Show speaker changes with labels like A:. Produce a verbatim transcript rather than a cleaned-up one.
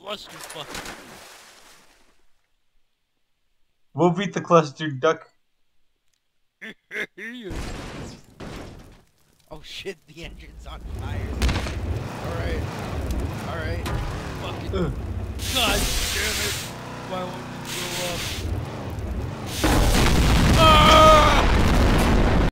A: clusterfuck.
B: We'll beat the cluster duck.
A: Oh shit, the engine's on fire. Alright. Alright. Fucking.
B: Ugh.
A: God damn it. Why won't you blow up?